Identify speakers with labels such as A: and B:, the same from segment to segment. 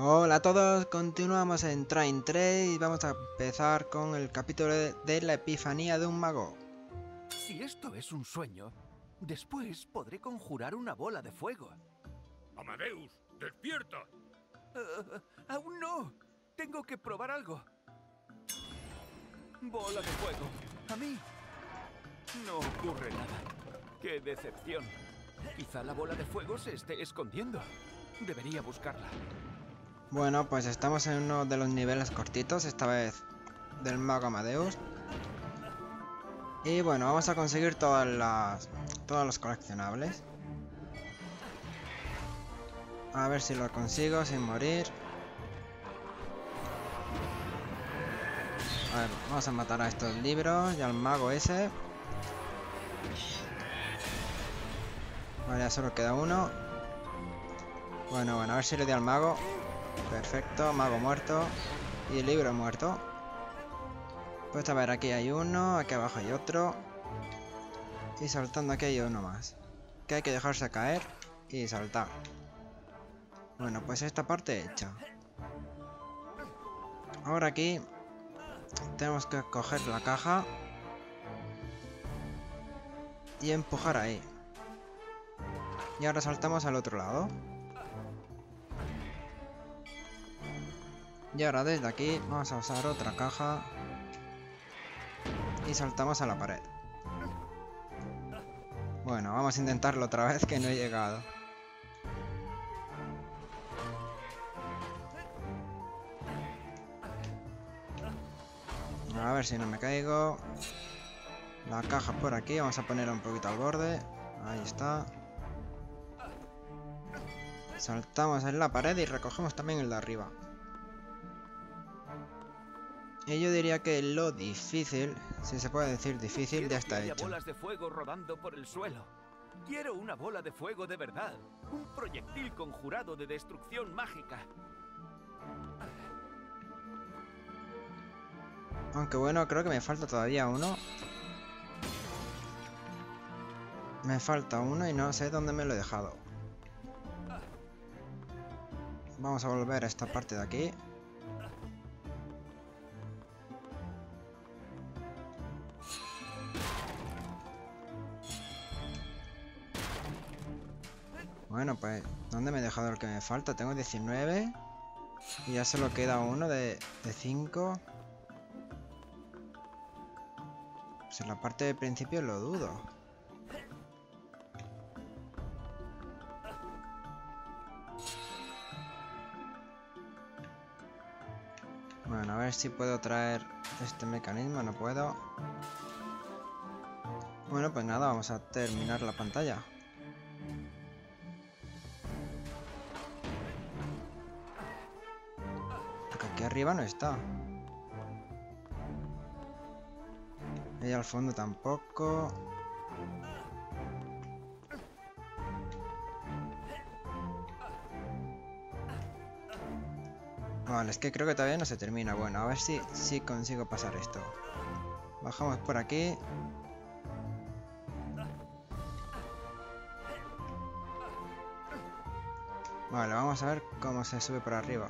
A: Hola a todos, continuamos en Train 3 y vamos a empezar con el capítulo de la epifanía de un mago.
B: Si esto es un sueño, después podré conjurar una bola de fuego.
C: Amadeus, despierta.
B: ¡Aún no! Tengo que probar algo. Bola de fuego. ¿A mí? No ocurre nada. ¡Qué decepción! Quizá la bola de fuego se esté escondiendo. Debería buscarla.
A: Bueno, pues estamos en uno de los niveles cortitos, esta vez del mago Amadeus. Y bueno, vamos a conseguir todos los coleccionables. A ver si lo consigo sin morir. A ver, vamos a matar a estos libros y al mago ese. Vale, ya solo queda uno. Bueno, a ver si le doy al mago. Perfecto, mago muerto. Y el libro muerto. Pues a ver, aquí hay uno, aquí abajo hay otro. Y saltando aquí hay uno más. Que hay que dejarse caer y saltar. Bueno, pues esta parte hecha. Ahora aquí tenemos que coger la caja y empujar ahí. Y ahora saltamos al otro lado. Y ahora desde aquí vamos a usar otra caja y saltamos a la pared. Bueno, vamos a intentarlo otra vez que no he llegado. A ver si no me caigo. La caja por aquí, vamos a ponerla un poquito al borde. Ahí está. Saltamos en la pared y recogemos también el de arriba. Y yo diría que lo difícil, si se puede decir difícil, ya está hecho.
B: Bolas de fuego rodando por el suelo. Quiero una bola de fuego de verdad. Un proyectil conjurado de destrucción mágica.
A: Aunque bueno, creo que me falta todavía uno. Me falta uno y no sé dónde me lo he dejado. Vamos a volver a esta parte de aquí. Bueno, pues, ¿dónde me he dejado el que me falta? Tengo 19. Y ya solo queda uno de 5. Pues en la parte de principio lo dudo. Bueno, a ver si puedo traer este mecanismo. No puedo. Bueno, pues nada, vamos a terminar la pantalla. Porque aquí arriba no está. Ahí al fondo tampoco. Vale, es que creo que todavía no se termina. Bueno, a ver si consigo pasar esto. Bajamos por aquí. Vale, vamos a ver cómo se sube por arriba.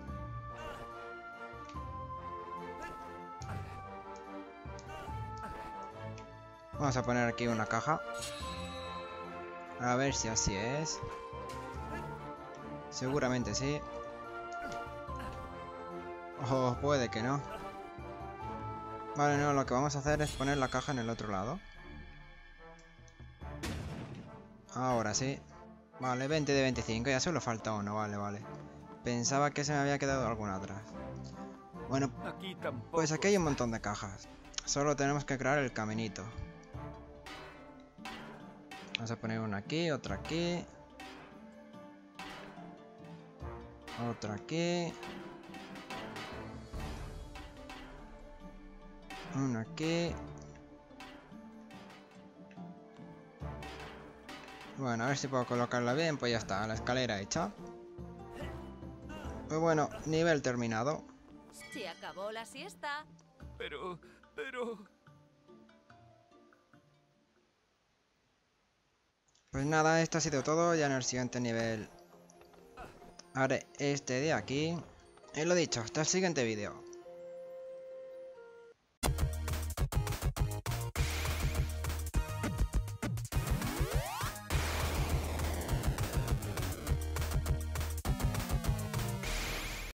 A: Vamos a poner aquí una caja. A ver si así es. Seguramente sí. O puede que no. Vale, no, lo que vamos a hacer es poner la caja en el otro lado. Ahora sí. Vale, 20 de 25, ya solo falta uno, vale. Pensaba que se me había quedado alguna atrás. Bueno, pues aquí hay un montón de cajas. Solo tenemos que crear el caminito. Vamos a poner una aquí, otra aquí. Otra aquí. Una aquí. Bueno, a ver si puedo colocarla bien, pues ya está, la escalera hecha. Pues bueno, nivel terminado.
D: Se acabó la siesta.
B: Pero...
A: Pues nada, esto ha sido todo, ya en el siguiente nivel Haré este de aquí. Y lo dicho, hasta el siguiente vídeo.